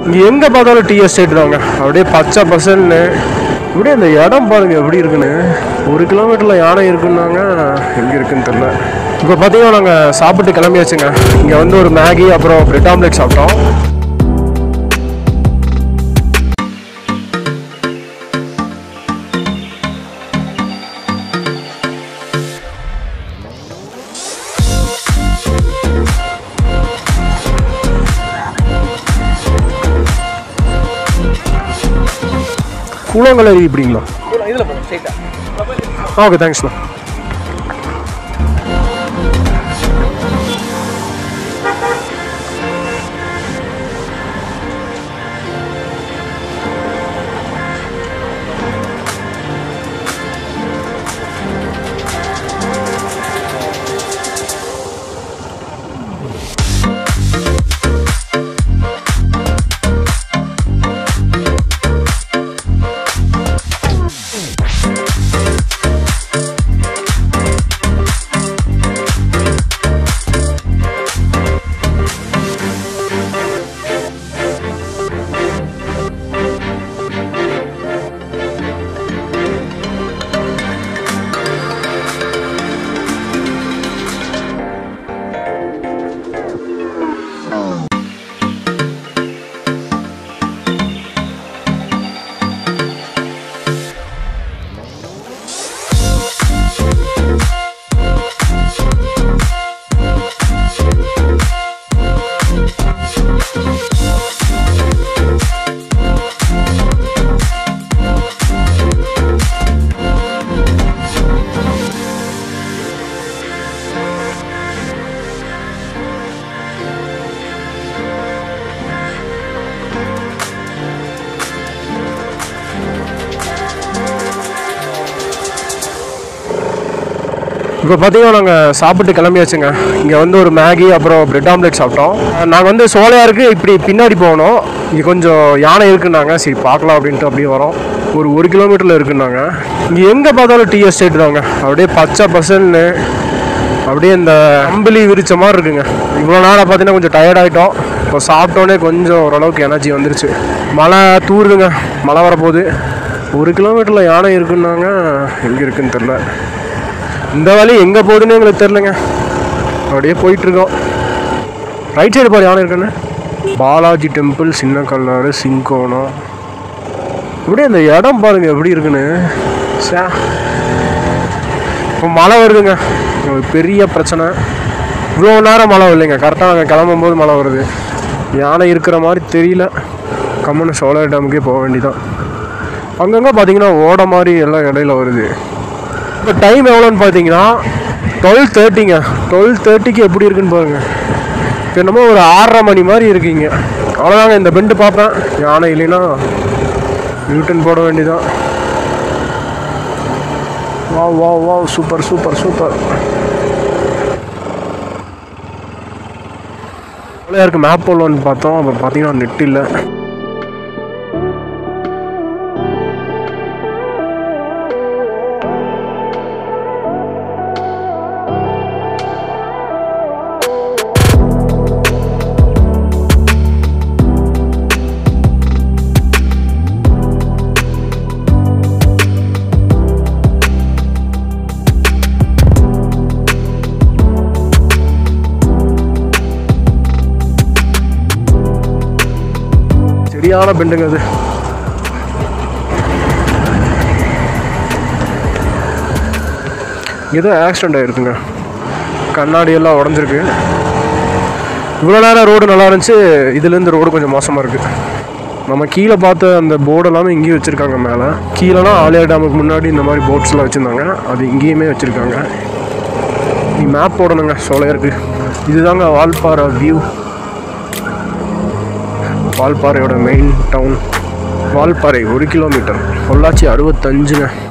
இங்கே எங்கே பார்த்தாலும் டீ எஸ்டேட் தாங்க. அப்படியே பச்சை பசல்னு இப்படியே அந்த இடம் பாருங்கள் எப்படி இருக்குன்னு. 1 கிலோமீட்டரில் யானை இருக்குன்னாங்க, எங்கே இருக்குன்னு தெரியல. இப்போ பார்த்தீங்கன்னா நாங்கள் சாப்பிட்டு கிளம்பியாச்சுங்க. இங்கே வந்து ஒரு மேகி அப்புறம் பிரெட் ஆம்லெட் சாப்பிட்டோம். கூழாங்கல் அருவி இப்படிங்களா? ஓகே, தேங்க்ஸ்ண்ணா. இப்போ பார்த்தீங்கன்னா நாங்கள் சாப்பிட்டு கிளம்பியாச்சுங்க. இங்கே வந்து ஒரு மேகி அப்புறம் பிரெட் ஆம்லெட் சாப்பிட்டோம். நாங்கள் வந்து சோலையாருக்கு இப்படி பின்னாடி போகணும். இங்கே கொஞ்சம் யானை இருக்குன்னாங்க, சரி பார்க்கலாம் அப்படின்ட்டு அப்படியே வரோம். ஒரு 1 கிலோமீட்டரில் இருக்குன்னாங்க. இங்கே எங்கே பார்த்தாலும் டீ எஸ்டேட் தாங்க. அப்படியே பச்சை பசல்னு அப்படியே இந்த கம்பளி விரிச்ச மாதிரி இருக்குங்க. இவ்வளோ நேரம் பார்த்தீங்கன்னா கொஞ்சம் டயர்டாகிட்டோம். இப்போ சாப்பிட்டோன்னே கொஞ்சம் ஓரளவுக்கு எனர்ஜி வந்துருச்சு. மழை தூருதுங்க, மழை வரப்போகுது. 1 கிலோமீட்டரில் யானை இருக்குன்னாங்க, எங்கே இருக்குன்னு தெரில. இந்த வழி எங்கே போகுதுன்னு எங்களுக்கு தெரிலங்க. அப்படியே போயிட்டுருக்கோம். ரைட் சைடு பாரு யானை இருக்குன்னு. பாலாஜி டெம்பிள், சின்ன கல்லாறு, சிங்கோணம். இப்படியே அந்த இடம் பாருங்கள் எப்படி இருக்குன்னு. இப்போ மழை வருதுங்க, ஒரு பெரிய பிரச்சனை. இவ்வளோ நேரம் மழை இல்லைங்க, கரெக்டாக நாங்கள் கிளம்பும்போது மழை வருது. யானை இருக்கிற மாதிரி தெரியல. கம்முன்னு சோலார் டேமுக்கே போக வேண்டியதான். அங்கங்கே பார்த்தீங்கன்னா ஓட மாதிரி எல்லாம் இடையில வருது. இப்போ டைம் எவ்வளோன்னு பார்த்தீங்கன்னா 12:30ங்க. 12:30க்கு எப்படி இருக்குன்னு பாருங்கள். இப்போ என்னமோ ஒரு 6:30 மணி மாதிரி இருக்குங்க. அவ்வளோதாங்க. இந்த பெண்டு பார்ப்பேன், யானை இல்லைன்னா யூட்டன் போட வேண்டியதான். வா வா வா, சூப்பர் சூப்பர் சூப்பர். யாருக்கு மேப் போடலான்னு பார்த்தோம். அப்போ பார்த்தீங்கன்னா நெட் இல்லை. சரியான பெண்டுங்க அது. ஏதோ ஆக்சிடெண்ட் ஆகிருக்குங்க, கண்ணாடி எல்லாம் உடஞ்சிருக்கு. இவ்வளோ நேரம் ரோடு நல்லா இருந்துச்சு, இதுலேருந்து ரோடு கொஞ்சம் மோசமாக இருக்குது. நம்ம கீழே பார்த்த அந்த போர்டு எல்லாமே இங்கேயும் வச்சுருக்காங்க. மேலே கீழேனா ஆலியார் டேமுக்கு முன்னாடி இந்த மாதிரி போட்ஸ்லாம் வச்சுருந்தாங்க, அது இங்கேயுமே வச்சுருக்காங்க. நீ மேப் போடணுங்க சோலையாருக்கு. இதுதாங்க வால்பாறை வியூ. வால்பாறையோட main town Valparai. 1 kilometre. Pollachi 65ங்க.